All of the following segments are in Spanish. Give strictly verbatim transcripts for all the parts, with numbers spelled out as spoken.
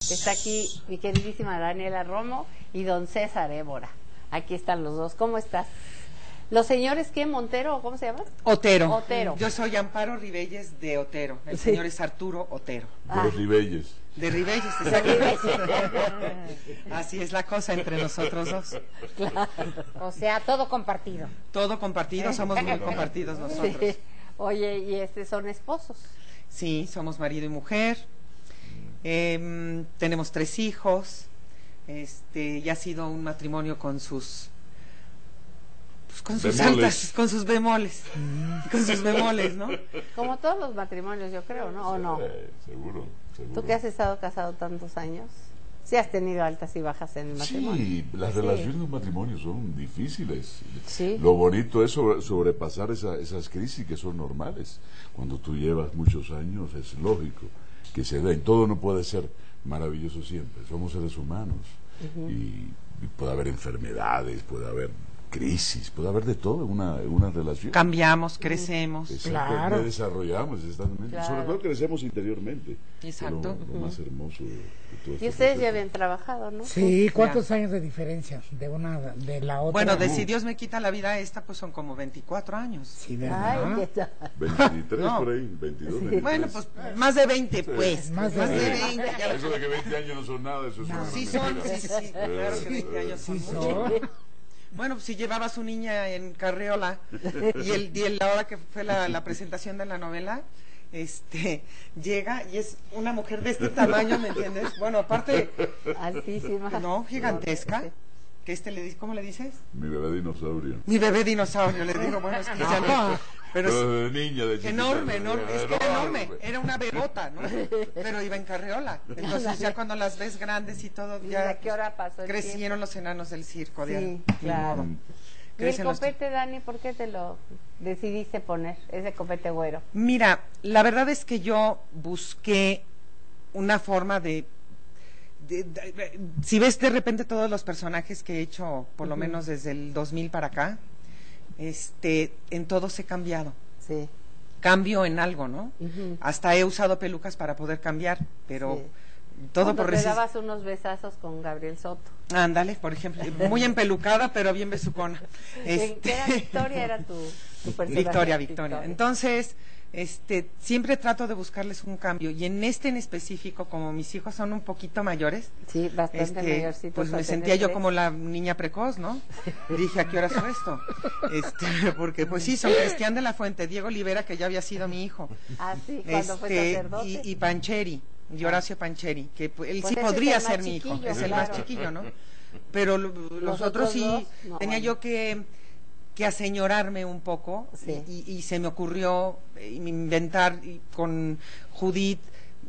Está aquí mi queridísima Daniela Romo y don César Évora. Aquí están los dos. ¿Cómo estás? ¿Los señores qué? ¿Montero o cómo se llama? Otero. Otero. Yo soy Amparo Ribelles de Otero. El sí. señor es Arturo Otero. De los Ribelles. De Ribelles, exactamente. Así es la cosa entre nosotros dos. Claro. O sea, todo compartido. Todo compartido, somos muy compartidos nosotros. Sí. Oye, ¿y este son esposos? Sí, somos marido y mujer. Eh, tenemos tres hijos. Este, y ha sido un matrimonio con sus pues, con sus bemoles. altas, con sus bemoles, mm. con sus bemoles, ¿no? Como todos los matrimonios, yo creo, ¿no? ¿O no? Eh, seguro, seguro. ¿Tú que has estado casado tantos años? Sí has tenido altas y bajas en el matrimonio. Sí, las sí. relaciones de un matrimonio son difíciles. Sí. Lo bonito es sobre, sobrepasar esa, esas crisis que son normales. Cuando tú llevas muchos años es lógico que se den. Todo no puede ser maravilloso siempre. Somos seres humanos. Uh-huh. y, y puede haber enfermedades, puede haber crisis, puede haber de todo en una, en una relación. Cambiamos, crecemos. Claro. Desarrollamos, claro. Sobre todo crecemos interiormente. Exacto. Lo, lo más hermoso de, de todo y ustedes ya habían trabajado, ¿no? Sí, ¿cuántos ya. años de diferencia de una de la otra? Bueno, de si Dios me quita la vida esta, pues son como veinticuatro años. Sí, ¿verdad? Ay, ¿qué veintitrés no. por ahí, veintidós, sí. Bueno, pues más de veinte, pues. Sí. Más de, más de veinte. veinte. Eso de que veinte años no son nada, eso es no. una Sí mentira. son, sí, sí, claro que veinte años son sí, mucho. Bueno, pues si llevaba a su niña en carriola y el, y el la hora que fue la, la presentación de la novela, este, llega y es una mujer de este tamaño, ¿me entiendes? Bueno, aparte, altísima, no, gigantesca. Que este le dice, ¿cómo le dices? Mi bebé dinosaurio. Mi bebé dinosaurio, le digo, bueno, es que ya no. Pero es, de niña, de enorme, enorme, es que era enorme, era una bebota, ¿no? Pero iba en carriola. Entonces ya cuando las ves grandes y todo, ya ¿a qué hora pasó el crecieron los enanos del circo. De sí, claro. ¿Y el copete, Dani, por qué te lo decidiste poner, ese copete güero? Mira, la verdad es que yo busqué una forma de De, de, de, si ves de repente todos los personajes que he hecho, por lo uh-huh. menos desde el dos mil para acá, este, en todos he cambiado. Sí. Cambio en algo, ¿no? Uh-huh. Hasta he usado pelucas para poder cambiar, pero sí. todo por resist... te dabas unos besazos con Gabriel Soto. Ándale, por ejemplo, muy empelucada, pero bien besucona. Este... ¿Qué era Victoria? Era tu, tu personaje. Victoria, Victoria. Entonces, este, siempre trato de buscarles un cambio y en este en específico, como mis hijos son un poquito mayores, sí, bastante este, mayorcitos, pues me sentía yo como la niña precoz, ¿no? Y dije, ¿a qué hora fue esto? Este, porque pues sí, son Cristian de la Fuente, Diego Olivera, que ya había sido mi hijo. Ah, sí, cuando este, fue sacerdote. Y, y Pancheri, y Horacio Pancheri, que pues, él pues sí podría es ser mi hijo, es el claro. más chiquillo, ¿no? Pero lo, los, los otros sí, dos, no, tenía bueno. yo que... que aseñorarme un poco sí. y, y se me ocurrió inventar con Judith,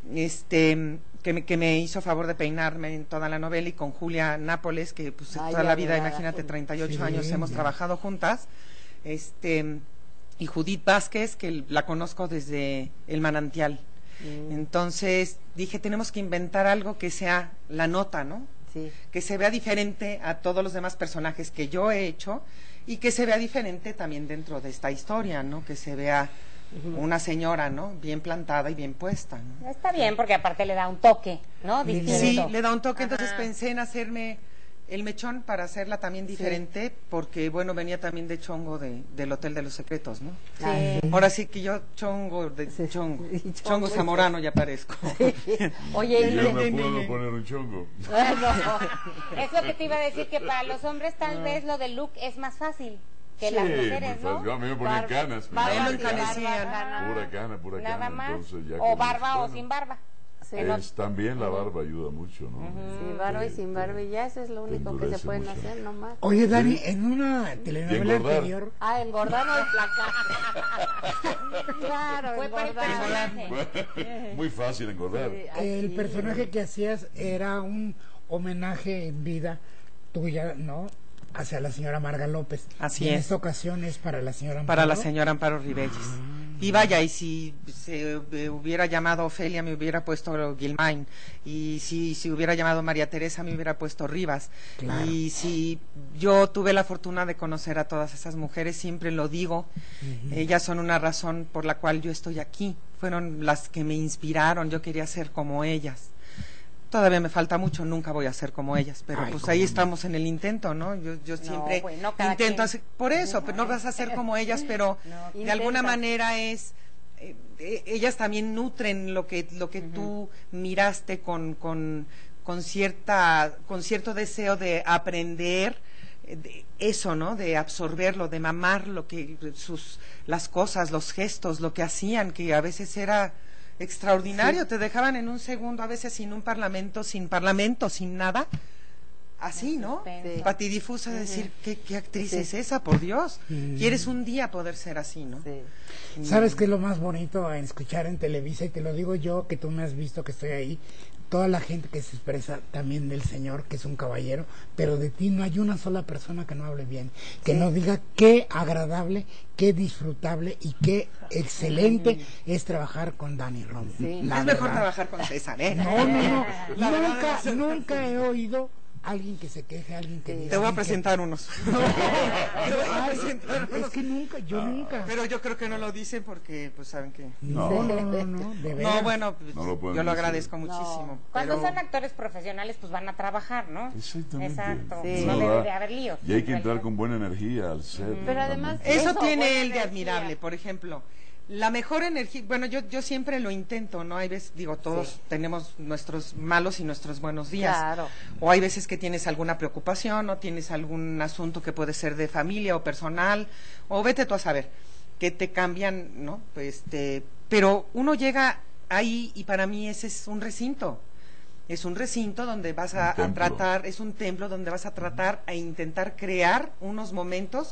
este, que me, que me hizo favor de peinarme en toda la novela, y con Julia Nápoles, que pues Ay, toda la vida, imagínate, treinta y ocho sí, años hemos ya. trabajado juntas, este, y Judith Vázquez, que la conozco desde El Manantial. Mm. Entonces dije, tenemos que inventar algo que sea la nota, ¿no? Sí. Que se vea diferente a todos los demás personajes que yo he hecho, y que se vea diferente también dentro de esta historia, ¿no? Que se vea uh-huh. una señora, ¿no? Bien plantada y bien puesta, ¿no? Está bien, porque aparte le da un toque, ¿no? Distinto. Sí, le da un toque. Ajá. Entonces pensé en hacerme el mechón para hacerla también diferente, sí. porque, bueno, venía también de chongo de, del Hotel de los Secretos, ¿no? Sí. Ahora sí que yo chongo de sí. chongo, chongo, chongo zamorano ya parezco. Sí. Oye, y yo me puedo poner un chongo. Bueno, es lo que te iba a decir, que para los hombres tal vez lo del look es más fácil que sí, las mujeres, ¿no? Yo a mí me ponían Bar canas. Barba, me encanecían. Pura cana, pura Nada cana. más. Entonces, ya o barba bueno, o sin barba. Sí. Es, también la barba ayuda mucho, ¿no? Uh-huh. Sí, barba y sin barba, y ya eso es lo único que se pueden mucho. hacer nomás. Oye, Dani, en una telenovela anterior... Ah, engordar o emplacar. Claro, fue para el personaje. Muy fácil engordar. Sí, el personaje que hacías era un homenaje en vida tuya, ¿no? Hacia la señora Marga López. Así y es. En esta ocasión es para la señora Amparo. Para la señora Amparo Ribelles. Ah. Y vaya, y si se hubiera llamado Ofelia, me hubiera puesto Guilmain. Y si se si hubiera llamado María Teresa, me hubiera puesto Rivas. Claro. Y si yo tuve la fortuna de conocer a todas esas mujeres, siempre lo digo, uh-huh. ellas son una razón por la cual yo estoy aquí. Fueron las que me inspiraron, yo quería ser como ellas. Todavía me falta mucho, nunca voy a ser como ellas, pero Ay, pues ahí estamos en el intento, ¿no? Yo, yo siempre bueno, cada intento quien. hacer, por eso, pero no vas a ser como ellas, pero No, de alguna intentas. manera es, eh, eh, ellas también nutren lo que, lo que tú miraste con, con, con cierta, con cierto deseo de aprender, eh, de eso, ¿no? De absorberlo, de mamar lo que, sus, las cosas, los gestos, lo que hacían, que a veces era extraordinario, sí. Te dejaban en un segundo, a veces sin un parlamento, sin parlamento, sin nada, así, ¿no? Sí. Patidifusa, de decir, ¿qué, qué actriz Sí. es esa, por Dios? Mm. Quieres un día poder ser así, ¿no? Sí. ¿Sabes qué es lo más bonito en escuchar en Televisa? Y te lo digo yo, que tú me has visto que estoy ahí. Toda la gente que se expresa también del Señor, que es un caballero, pero de ti no hay una sola persona que no hable bien, que Sí. no diga qué agradable, qué disfrutable y qué excelente es trabajar con Dani Romo. Sí. La Es mejor verdad. trabajar con César, ¿eh? No, no, no. La verdad Nunca, es- nunca he oído a alguien que se queje, a alguien que Sí. diga. Te voy a alguien que- presentar unos. Ay, Te voy a presentar es unos. que nunca, yo nunca. Pero yo creo que no lo dicen porque, pues, saben que... No, no, no, no, de veras. No, bueno, pues, No lo pueden yo lo decir. agradezco muchísimo. Cuando pero- son actores profesionales, pues van a trabajar, ¿no? Exactamente. Exacto. Sí. No No debe da- de haber líos. Y hay que entrar con buena energía al set. Pero ¿no? además- También. Eso Eso, tiene buena él de energía. admirable, por ejemplo. La mejor energía, bueno, yo, yo siempre lo intento, ¿no? Hay veces, digo, todos Sí. tenemos nuestros malos y nuestros buenos días. Claro. O hay veces que tienes alguna preocupación, o tienes algún asunto que puede ser de familia o personal, o vete tú a saber, que te cambian, ¿no? Pues, este, pero uno llega ahí y para mí ese es un recinto. Es un recinto donde vas a, Un a templo. tratar, es un templo donde vas a tratar a intentar crear unos momentos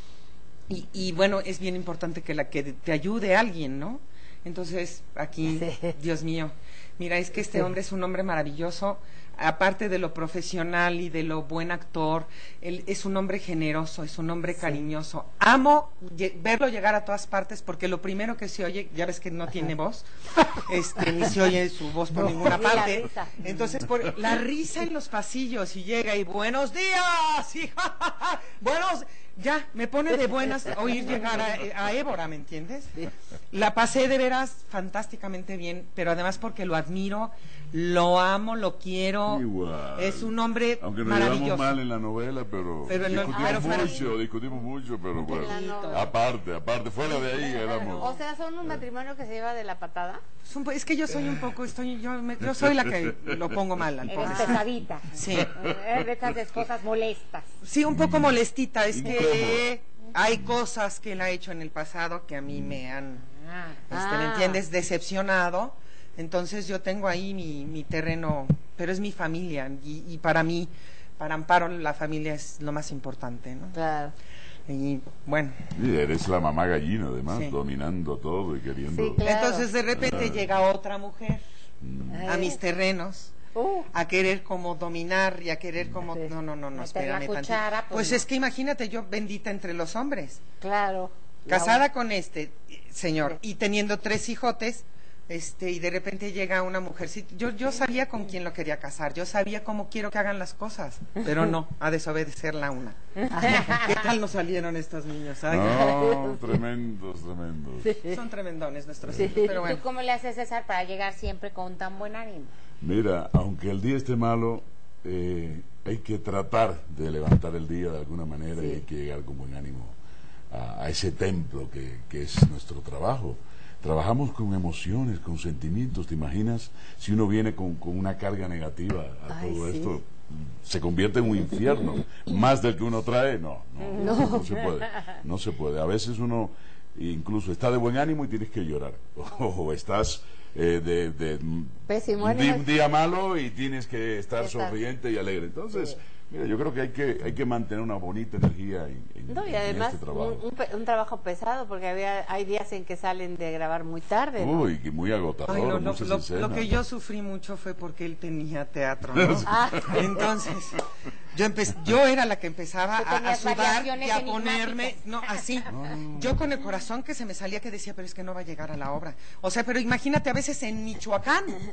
y, y bueno, es bien importante que la que te ayude alguien, ¿no? Entonces, aquí, Sí. Dios mío, mira, es que este Sí. hombre es un hombre maravilloso, aparte de lo profesional y de lo buen actor, él es un hombre generoso, es un hombre cariñoso. Amo lle- verlo llegar a todas partes porque lo primero que se oye, ya ves que no tiene voz, este, ni se oye su voz por ninguna Ni la parte. risa. Entonces, por la risa en los pasillos y llega y buenos días, y buenos, ya, me pone de buenas oír llegar a, a Évora, ¿me entiendes? La pasé de veras fantásticamente bien, pero además porque lo admiro, lo amo, lo quiero. Igual. Es un hombre Aunque nos maravilloso. llevamos mal en la novela, pero, Pero en lo- discutimos pero fuera- mucho, discutimos mucho, pero bueno, la novela. aparte, aparte, fuera de ahí éramos... O sea, son un matrimonio que se lleva de la patada. Es, un po- es que yo soy un poco, estoy, yo, me- yo soy la que lo pongo mal al Eres pobre. pesadita. Sí. Eres de esas esposas molestas. Sí, un poco molestita, es que Incómodo. hay cosas que él ha hecho en el pasado que a mí me han, Ah. este, ¿me Ah. entiendes?, decepcionado. Entonces yo tengo ahí mi, mi terreno, pero es mi familia y, y para mí, para Amparo, la familia es lo más importante, ¿no? Claro. Y bueno, Y eres la mamá gallina, además, Sí. dominando todo y queriendo... Sí, claro. entonces de repente llega otra mujer a Ay. mis terrenos. Uh, A querer como dominar y a querer como... Sí. No, no, no, no, Meter la espérame cuchara, tantito. pues Pues no. es que imagínate, yo bendita entre los hombres. claro. La- Casada con este eh, señor Sí. y teniendo tres hijotes, este, y de repente llega una mujer. Sí, yo, yo sabía con quién lo quería casar, yo sabía cómo quiero que hagan las cosas, pero no, a desobedecer la una. ¿Qué tal nos salieron estos niños? Ay, No, tremendos, tremendos. son tremendones nuestros Sí. hijos, pero ¿Tú bueno. cómo le haces, César, para llegar siempre con tan buen ánimo? Mira, aunque el día esté malo, eh, hay que tratar de levantar el día de alguna manera Sí. y hay que llegar con buen ánimo a, a ese templo que, que es nuestro trabajo. Trabajamos con emociones, con sentimientos. ¿Te imaginas si uno viene con, con una carga negativa a Ay, todo sí. esto? Se convierte en un infierno, más del que uno trae, no, no, no, no se puede, no se puede. A veces uno incluso está de buen ánimo y tienes que llorar, o estás eh, de, de Pésimo un, di- ánimo. un día malo y tienes que estar Estar- sonriente y alegre. Entonces, Sí. mira, yo creo que hay que hay que mantener una bonita energía en, en- No, y en además este un, trabajo. un pe- un trabajo pesado, porque había, hay días en que salen de grabar muy tarde, ¿no? Uy, que muy agotador, Ay, no, lo, muchas lo- escenas. lo que yo sufrí mucho fue porque él tenía teatro, ¿no? Ah. Entonces, yo empe- yo era la que empezaba Tú a, a tenías sudar variaciones y a enigmáticas. ponerme, no, así. Yo con el corazón que se me salía que decía, pero es que no va a llegar a la obra. O sea, pero imagínate a veces en Michoacán,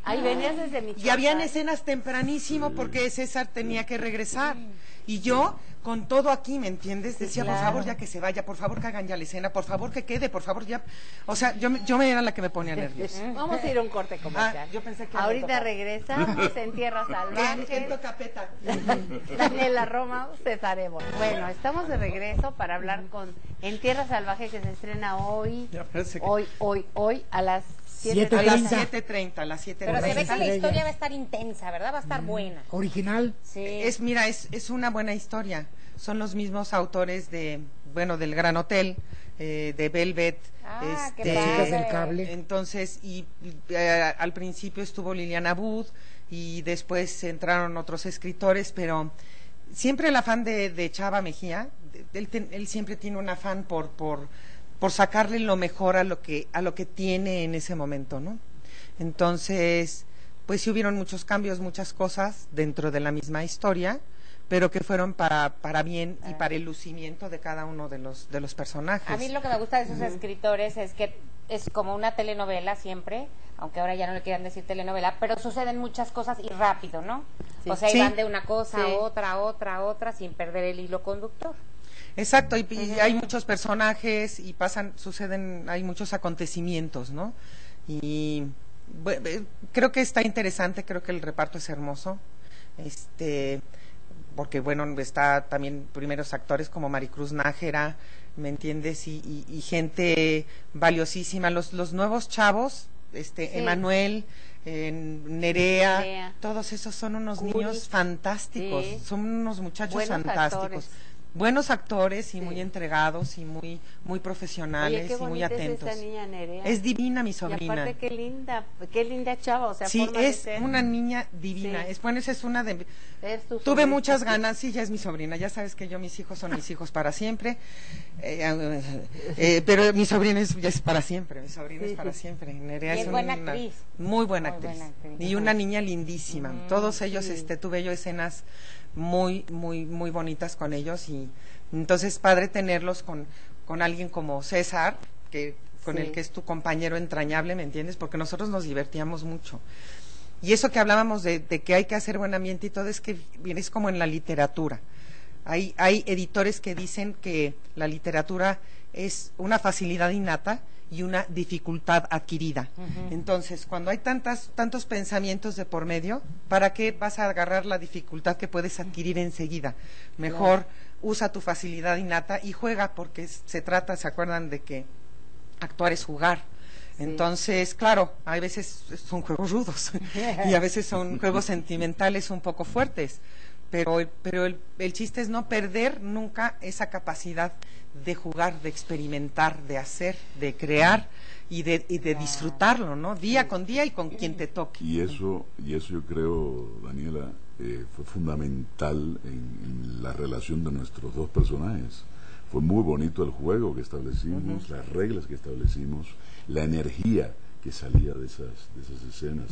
Ahí venías desde Michoacán. Y habían escenas tempranísimo porque César tenía que regresar. Y yo, con todo aquí, ¿me entiendes? Decía, claro. por favor, ya que se vaya, por favor que hagan ya la escena, por favor que quede, por favor ya. O sea, yo, me- yo me era la que me ponía nerviosa. Vamos a ir a un corte comercial. Ah, yo pensé que Ahorita había tocado. regresamos en Tierra Salvaje. En, en Tocapeta. Daniela Roma, César Évora. Bueno, estamos de regreso para hablar con En Tierra Salvaje, que se estrena hoy, Ya parece que- hoy, hoy, hoy, a las Siete A las treinta. siete treinta, a las siete Pero se ve treinta. que la Estrella. historia va a estar intensa, ¿verdad? Va a estar buena. Original. Sí. Es, mira, es, es una buena historia. Son los mismos autores de, bueno, del Gran Hotel, eh, de Velvet. Ah, qué este, Las chicas del padre. cable. Entonces, y eh, al principio estuvo Liliana Wood y después entraron otros escritores, pero siempre el afán de, de Chava Mejía, de- él, ten- él siempre tiene un afán por, por, por sacarle lo mejor a lo que, a lo que tiene en ese momento, ¿no? Entonces, pues sí hubieron muchos cambios, muchas cosas dentro de la misma historia, pero que fueron para, para bien y para el lucimiento de cada uno de los, de los personajes. A mí lo que me gusta de esos escritores es que es como una telenovela siempre, aunque ahora ya no le quieran decir telenovela, pero suceden muchas cosas y rápido, ¿no? Sí. O sea, y Sí. van de una cosa Sí. a otra, a otra, a otra, sin perder el hilo conductor. Exacto, y, y hay muchos personajes y pasan, suceden, hay muchos acontecimientos, ¿no? Y bu- eh, creo que está interesante, creo que el reparto es hermoso, este, porque bueno, está también primeros actores como Maricruz Nájera, ¿me entiendes? Y, y- y gente valiosísima, los, los nuevos chavos, este, Sí. Emanuel, eh, Nerea, Nerea. todos esos son unos Curi. niños fantásticos, Sí. son unos muchachos Buenos fantásticos. actores. Buenos actores y Sí. muy entregados y muy muy profesionales Oye, qué y muy bonita atentos. es esta niña Nerea. Es divina mi Y sobrina. aparte qué linda, qué linda chava, o sea, Sí, forma de es ser. una niña divina. Sí. Es bueno, esa es una de Es tu Tuve sobrina. muchas ganas, sí, ya es mi sobrina. Ya sabes que yo mis hijos son mis hijos para siempre. Eh, eh, pero mi sobrina es, ya es para siempre, mi sobrina Sí, es para sí. siempre. Nerea Y es una- buena actriz. Muy buena Muy actriz. buena actriz. Y una niña lindísima. Todos ellos, sí. este, tuve yo escenas muy, muy, muy bonitas con ellos y entonces padre tenerlos con, con alguien como César, que con Sí. el que es tu compañero entrañable, ¿me entiendes? Porque nosotros nos divertíamos mucho. Y eso que hablábamos de, de que hay que hacer buen ambiente y todo, es que es como en la literatura. Hay, hay editores que dicen que la literatura es una facilidad innata y una dificultad adquirida. Entonces, cuando hay tantas, tantos pensamientos de por medio, ¿para qué vas a agarrar la dificultad que puedes adquirir enseguida? Mejor usa tu facilidad innata y juega, porque es- se trata, ¿se acuerdan de que actuar es jugar? Entonces, claro, hay veces son juegos rudos y a veces son juegos sentimentales un poco fuertes, pero, el- pero el, el chiste es no perder nunca esa capacidad de jugar, de experimentar, de hacer, de crear y de, y de disfrutarlo, ¿no? Día con día y con quien te toque. Y eso, y eso yo creo, Daniela, eh, fue fundamental en, en la relación de nuestros dos personajes. Fue muy bonito el juego que establecimos, las reglas que establecimos, la energía que salía de esas, de esas escenas.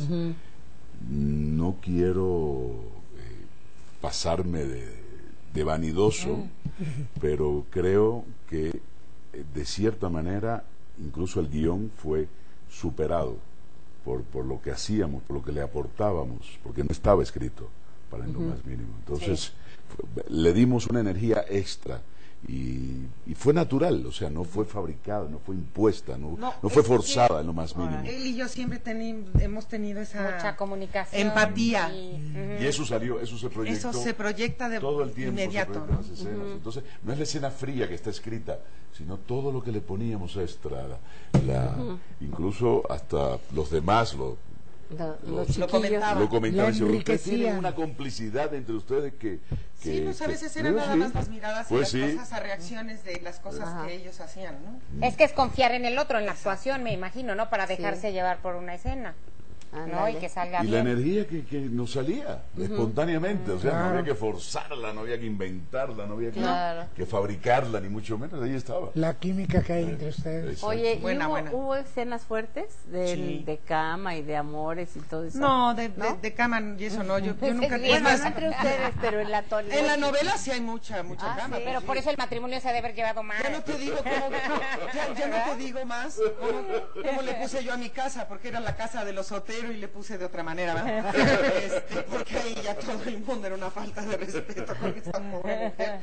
No quiero eh, pasarme de, de vanidoso, pero creo que eh, de cierta manera incluso el guión fue superado por, por lo que hacíamos, por lo que le aportábamos, porque no estaba escrito para en lo más mínimo. Entonces fue- le dimos una energía extra. Y, y fue natural, o sea, no fue fabricada, no fue impuesta, no, No, no fue es forzada que- en lo más mínimo. Él y yo siempre teni- hemos tenido esa Mucha comunicación. empatía. y- Y eso salió, eso se proyectó. Eso se proyecta de todo el tiempo se inmediato, proyectan ¿no? las escenas. Entonces, no es la escena fría que está escrita, sino todo lo que le poníamos extra, la, la- incluso hasta los demás lo, Lo- lo- los lo chiquillos. comentaban. lo comentaban. La Dicen, ustedes enriquecían. tienen una complicidad entre ustedes que... que Sí, pues a que- veces eran pues nada sí. más las miradas y Pues las sí. cosas a reacciones de las cosas Ajá. que ellos hacían, ¿no? Es que es confiar en el otro, en la actuación, me imagino, ¿no? Para dejarse llevar por una escena, ¿no? Ándale. Y que salga Y la bien. energía que, que nos salía espontáneamente, o sea, no Claro. había que forzarla, no había que inventarla, no había que, Claro. que fabricarla, ni mucho menos, ahí estaba. La química que hay entre ustedes. Exacto. Oye, ¿y Buena, hubo, buena. hubo escenas fuertes del- Sí. de cama y de amores y todo eso? No, de, de, ¿No? de cama y eso no, yo, yo nunca... Sí, es Bueno, más, no entre ustedes, pero en la tonalidad. en la novela sí hay mucha, mucha Ah, cama. sí. pues Pero sí. por eso el matrimonio se ha de haber llevado mal. Ya no te digo cómo, ya, ya no te digo más cómo, cómo le puse yo a mi casa, porque era la casa de los hoteles. caballero y le puse de otra manera, ¿verdad? Este, porque ahí ya todo el mundo era una falta de respeto con esta pobre mujer.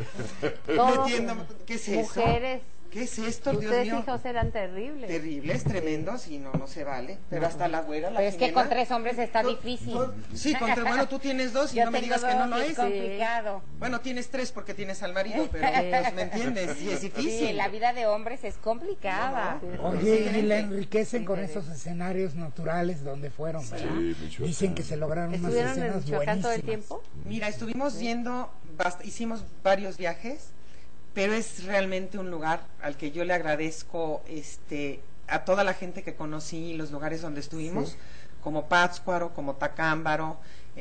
No entiendo, ¿qué es eso? Mujeres. ¿Qué es esto, Dios Ustedes mío? hijos eran terribles. Terribles, tremendos, y no, no se vale. Pero hasta la güera, la Pero es que Jimena, con tres hombres está no, difícil. no, sí, con tres, bueno, tú tienes dos y Yo no me tengo digas que no dos, lo es es. complicado. Bueno, tienes tres porque tienes al marido, pero pues, ¿me entiendes? Sí, es difícil. Sí, la vida de hombres es complicada. Oye, y la enriquecen con esos escenarios naturales donde fueron, ¿verdad? Sí, Michoacán. Dicen que se lograron unas ¿Estuvieron en escenas Michoacán todo el buenísimas. tiempo? Mira, estuvimos yendo, bast- hicimos varios viajes, pero es realmente un lugar al que yo le agradezco este, a toda la gente que conocí, los lugares donde estuvimos, Sí. como Pátzcuaro, como Tacámbaro,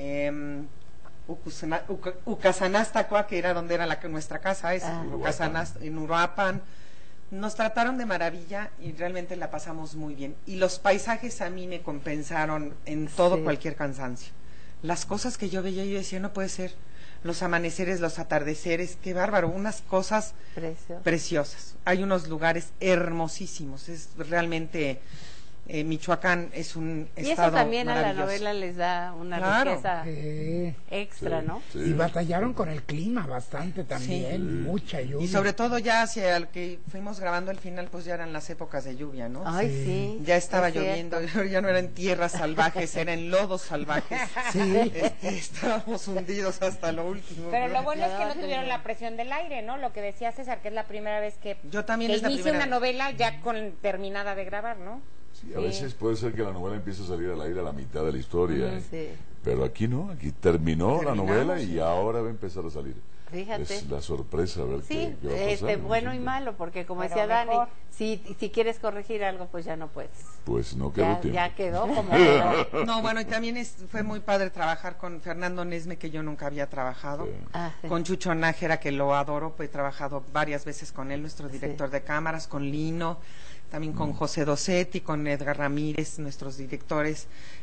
eh, Ucusana- Uca- Ucasanastacua, que era donde era la, nuestra casa, es Ah. Ucasanast- en Uruapan. Nos trataron de maravilla y realmente la pasamos muy bien. Y los paisajes a mí me compensaron en todo, Sí. cualquier cansancio. Las cosas que yo veía, yo decía, no puede ser. Los amaneceres, los atardeceres, qué bárbaro, unas cosas Precio. preciosas. Hay unos lugares hermosísimos. Es realmente, eh, Michoacán es un Y eso estado también a la maravilloso. novela les da una Claro. riqueza Eh, extra, ¿no? Sí. Y batallaron con el clima bastante también, Sí. mucha lluvia. Y sobre todo ya hacia el que fuimos grabando al final, pues ya eran las épocas de lluvia, ¿no? Ay, Sí. sí. Ya estaba es cierto. lloviendo, ya no eran tierras salvajes, eran lodos salvajes. Sí. Este, estábamos hundidos hasta lo último. Pero lo ¿no? bueno es que no tuvieron la presión del aire, ¿no? Lo que decía César, que es la primera vez que, Yo también que es la inicia primera una vez. novela ya con terminada de grabar, ¿no? Sí, a veces puede ser que la novela empiece a salir al aire a la mitad de la historia. ¿eh? Sí. Pero aquí no, aquí terminó la Terminamos, novela y sí. ahora va a empezar a salir. Fíjate. Es la sorpresa a ver Sí, qué, qué va a pasar. este, ¿no? bueno y Sí. malo, porque como Pero decía Dani, mejor. si, si quieres corregir algo, pues ya no puedes. Pues no quedó Ya, tiempo. ya quedó como quedó. No, bueno, y también es, fue muy padre trabajar con Fernando Nesme, que yo nunca había trabajado. Sí. Ah, sí. Con Chucho Nájera, que lo adoro, pues he trabajado varias veces con él, nuestro director de cámaras, con Lino, también con José Dosetti, con Edgar Ramírez, nuestros directores.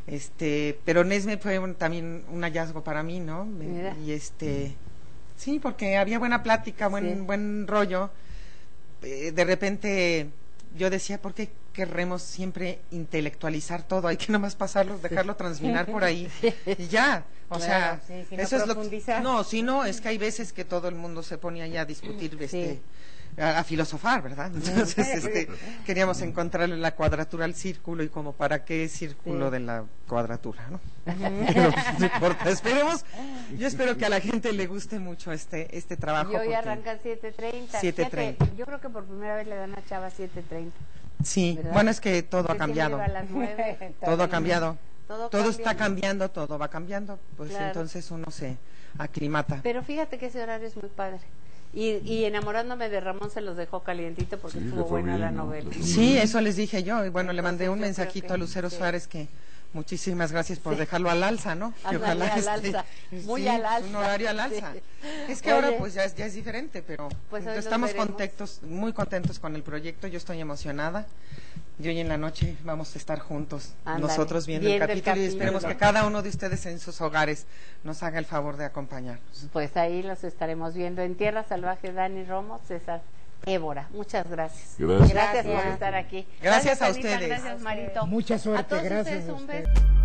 Este, pero Nesme fue un- también un hallazgo para mí, ¿no? Me- Mira. Y este, sí, porque había buena plática, buen, Sí. buen rollo. Eh, de repente yo decía, ¿por qué querremos siempre intelectualizar todo? Hay que nomás pasarlo, dejarlo transminar por ahí y ya. O Claro, sea, sí, si no eso es lo profundizar. no, si no, es que hay veces que todo el mundo se pone ahí a discutir, este, a, a filosofar, ¿verdad? Entonces, este, queríamos encontrarle la cuadratura al círculo y como para qué círculo Sí. de la cuadratura, ¿no? Pero pues, no importa, esperemos, yo espero que a la gente le guste mucho este, este trabajo. Y hoy porque- arrancan siete treinta. siete treinta. Yo creo que por primera vez le dan a Chava siete treinta. Sí, ¿verdad? bueno, es que todo ha Que siempre cambiado, iba a las nueve. todo ha cambiado, Todo todo cambia. está cambiando, todo va cambiando, pues Claro. entonces uno se aclimata. Pero fíjate que ese horario es muy padre. Y, y enamorándome de Ramón se los dejó calientito porque Sí, le estuvo fue buena bien, la ¿no? novela. Le fue Sí, eso les dije yo. Y bueno, le mandé un Entonces, yo creo mensajito que- a Lucero sí. Suárez que muchísimas gracias por Sí. dejarlo al alza, ¿no? Que Ándale, al este, alza, muy sí, al alza. un horario al alza. Sí. Es que Oye. ahora pues ya es, ya es diferente, pero Pues hoy los estamos veremos. contentos, muy contentos con el proyecto. Yo estoy emocionada. Y hoy en la noche vamos a estar juntos, Ándale, nosotros viendo, viendo el el capítulo y esperemos capítulo. que cada uno de ustedes en sus hogares nos haga el favor de acompañarnos. Pues ahí los estaremos viendo en Tierra Salvaje. Dani Romo, César Évora. Muchas gracias. Gracias. Gracias por Gracias. estar aquí. Gracias a Anita, ustedes. Gracias, Marito. Mucha A suerte, todos gracias ustedes a un ustedes. beso.